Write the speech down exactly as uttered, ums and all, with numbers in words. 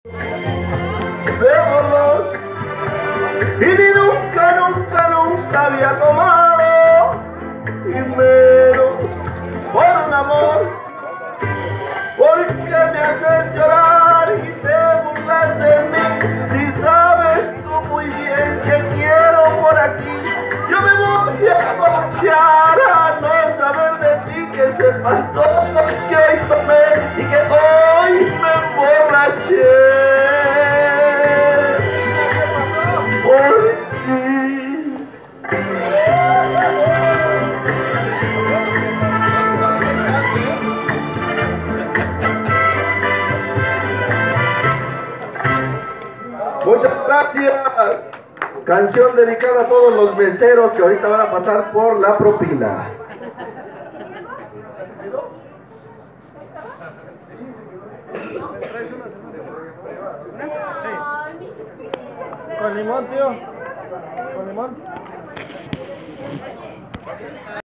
de dolor y ni nunca, nunca, nunca había tomado, y menos por un amor, porque me haces llorar y te burlas de mí. Si sabes tú muy bien que quiero por aquí, yo me voy a emborrachar a no saber de ti, que sepan todos que hoy tomé y que hoy me emborraché por ti. Muchas gracias. Canción dedicada a todos los meseros que ahorita van a pasar por la propina. Con limón, tío. Con limón.